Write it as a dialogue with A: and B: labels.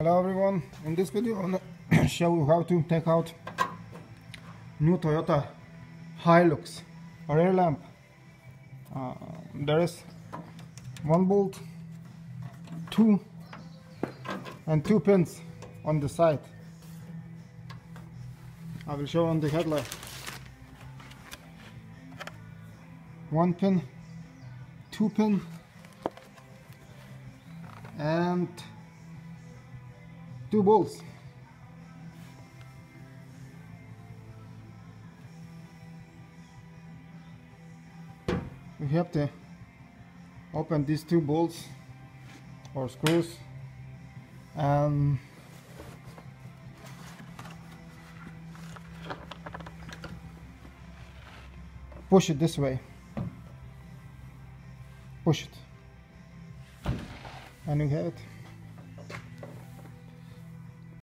A: Hello everyone, in this video I'm going to show you how to take out new Toyota Hilux rear lamp. There is one bolt, two pins on the side. I will show on the headlight. One pin, two pin, and two bolts. We have to open these two bolts or screws and push it this way. Push it, and you have it.